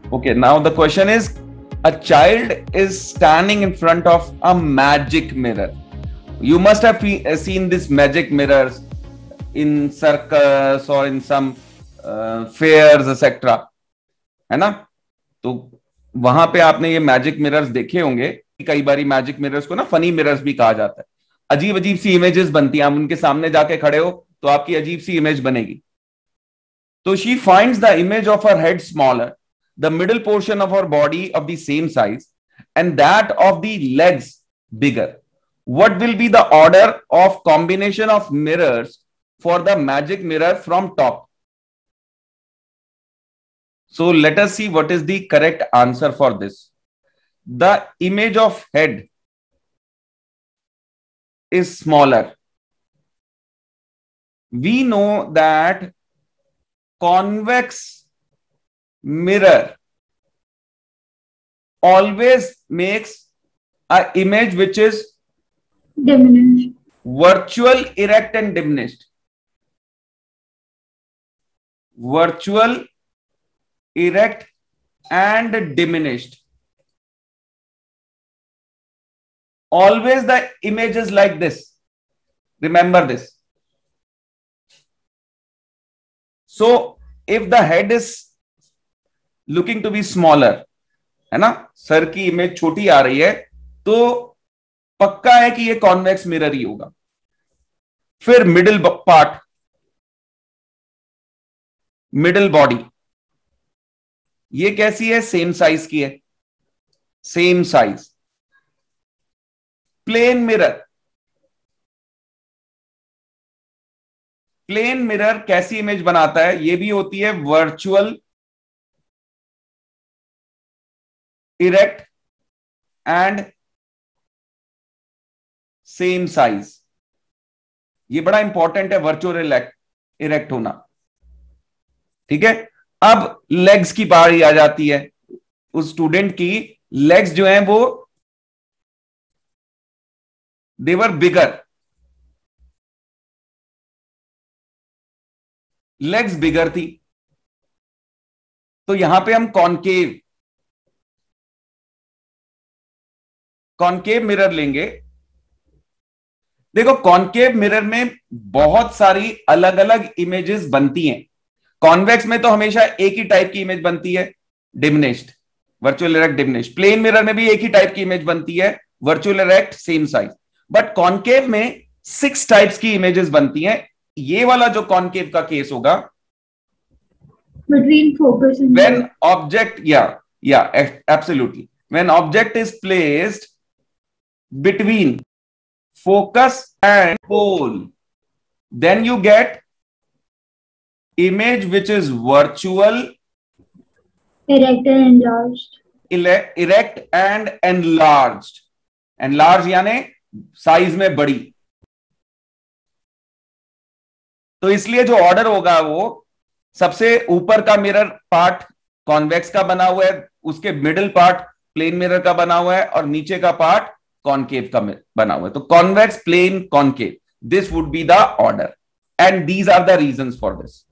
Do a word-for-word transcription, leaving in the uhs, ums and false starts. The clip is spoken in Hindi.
Okay, now the question is, a child is standing in front of a magic mirror. You must have seen this magic mirrors in circus or in some uh, fairs etc, है ना? तो वहां पे आपने ये मैजिक मिरर्स देखे होंगे। कई बारी मैजिक मिरर्स को ना फनी मिरर्स भी कहा जाता है। अजीब अजीब सी इमेजेस बनती हैं, आप उनके सामने जाके खड़े हो तो आपकी अजीब सी इमेज बनेगी। तो she finds the image of her head smaller, the middle portion of her body of the same size, and that of the legs bigger. What will be the order of combination of mirrors for the magic mirror from top? So let us see what is the correct answer for this. The image of head is smaller. We know that convex mirror always makes an image which is diminished, virtual, erect and diminished. Virtual, erect and diminished. Always the image is like this. Remember this. So if the head is looking to be smaller, है ना, सर की इमेज छोटी आ रही है, तो पक्का है कि ये कॉन्वेक्स मिरर ही होगा। फिर मिडिल पार्ट, मिडिल बॉडी, ये कैसी है? सेम साइज की है, same size. Plane mirror, plane mirror कैसी इमेज बनाता है? ये भी होती है virtual, erect and same size. ये बड़ा इंपॉर्टेंट है, वर्चुअल इलेक्ट इरेक्ट होना। ठीक है, अब लेग्स की बारी आ जाती है। उस स्टूडेंट की लेग्स जो हैं वो दे वर बिगर, लेग्स बिगर थी, तो यहां पे हम कॉनकेव कॉनकेव मिरर लेंगे। देखो, कॉनकेव मिरर में बहुत सारी अलग अलग इमेजेस बनती हैं। कॉन्वेक्स में तो हमेशा एक ही टाइप की इमेज बनती है, diminished, virtual erect, diminished. Plane mirror में भी एक ही टाइप की इमेज बनती है, virtual erect, same size. But concave में सिक्स टाइप्स की इमेजेस बनती हैं। ये वाला जो कॉनकेव का केस होगा, between focus and when object, yeah yeah absolutely, when object is placed between focus and pole, then you get image which is virtual, erect and enlarged, erect and enlarged. enlarged यानी साइज में बड़ी। तो इसलिए जो ऑर्डर होगा वो सबसे ऊपर का मिरर पार्ट कॉन्वेक्स का बना हुआ है, उसके मिडिल पार्ट प्लेन मिरर का बना हुआ है, और नीचे का पार्ट कॉनकेव का बना हुआ है। तो convex, plane, concave, this would be the order, and these are the reasons for this.